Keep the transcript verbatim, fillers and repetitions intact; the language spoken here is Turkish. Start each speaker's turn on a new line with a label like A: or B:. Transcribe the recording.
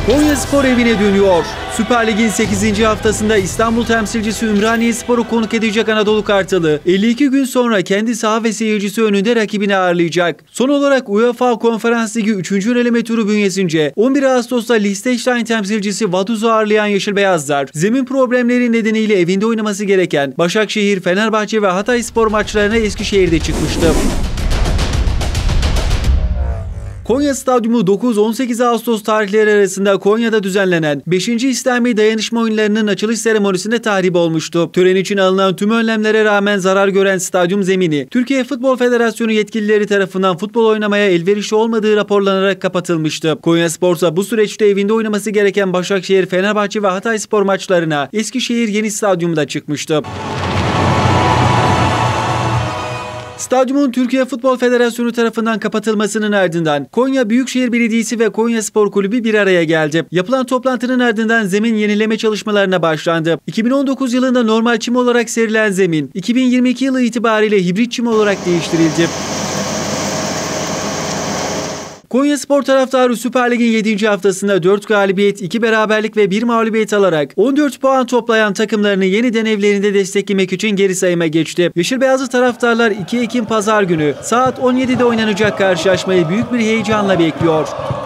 A: Konyaspor evine dönüyor. Süper Lig'in sekizinci haftasında İstanbul temsilcisi Ümraniyespor'u konuk edecek Anadolu Kartalı, elli iki gün sonra kendi saha ve seyircisi önünde rakibini ağırlayacak. Son olarak UEFA Konferans Ligi üçüncü eleme turu bünyesince on bir Ağustos'ta Liechtenstein temsilcisi Vaduz'u ağırlayan Yeşilbeyazlar, zemin problemleri nedeniyle evinde oynaması gereken Başakşehir, Fenerbahçe ve Hatayspor maçlarına Eskişehir'de çıkmıştı. Konya Stadyumu dokuz on sekiz Ağustos tarihleri arasında Konya'da düzenlenen beşinci İslami Dayanışma Oyunları'nın açılış seremonisinde tahrip olmuştu. Tören için alınan tüm önlemlere rağmen zarar gören stadyum zemini, Türkiye Futbol Federasyonu yetkilileri tarafından futbol oynamaya elverişli olmadığı raporlanarak kapatılmıştı. Konyaspor bu süreçte evinde oynaması gereken Başakşehir, Fenerbahçe ve Hatayspor maçlarına Eskişehir Yeni Stadyum'da çıkmıştı. Stadyumun Türkiye Futbol Federasyonu tarafından kapatılmasının ardından Konya Büyükşehir Belediyesi ve Konyaspor Kulübü bir araya geldi. Yapılan toplantının ardından zemin yenileme çalışmalarına başlandı. iki bin on dokuz yılında normal çim olarak serilen zemin, iki bin yirmi iki yılı itibariyle hibrit çim olarak değiştirildi. Konyaspor taraftarı Süper Lig'in yedinci haftasında dört galibiyet, iki beraberlik ve bir mağlubiyet alarak on dört puan toplayan takımlarını yeniden evlerinde desteklemek için geri sayıma geçti. Yeşilbeyazlı taraftarlar iki Ekim Pazar günü saat on yedide oynanacak karşılaşmayı büyük bir heyecanla bekliyor.